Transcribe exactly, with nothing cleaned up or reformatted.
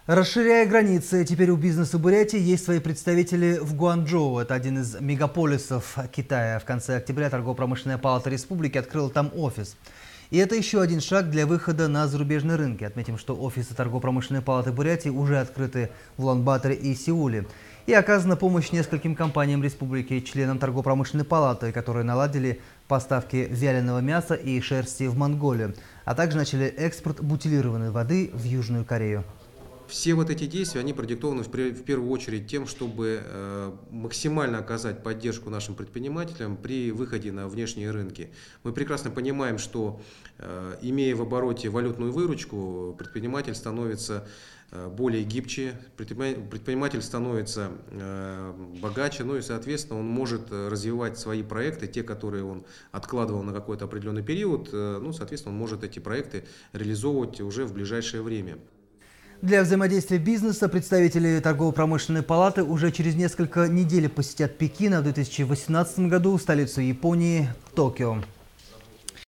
Расширяя границы, теперь у бизнеса Бурятии есть свои представители в Гуанчжоу. Это один из мегаполисов Китая. В конце октября Торгово-промышленная палата республики открыла там офис. И это еще один шаг для выхода на зарубежные рынки. Отметим, что офисы Торгово-промышленной палаты Бурятии уже открыты в Улан-Баторе и Сеуле. И оказана помощь нескольким компаниям республики, членам Торгово-промышленной палаты, которые наладили поставки вяленого мяса и шерсти в Монголию, а также начали экспорт бутилированной воды в Южную Корею. Все вот эти действия, они продиктованы в первую очередь тем, чтобы максимально оказать поддержку нашим предпринимателям при выходе на внешние рынки. Мы прекрасно понимаем, что, имея в обороте валютную выручку, предприниматель становится более гибче, предприниматель становится богаче, ну и, соответственно, он может развивать свои проекты, те, которые он откладывал на какой-то определенный период, ну, соответственно, он может эти проекты реализовывать уже в ближайшее время. Для взаимодействия бизнеса представители Торгово-промышленной палаты уже через несколько недель посетят Пекин, а в две тысячи восемнадцатом году столицу Японии – Токио.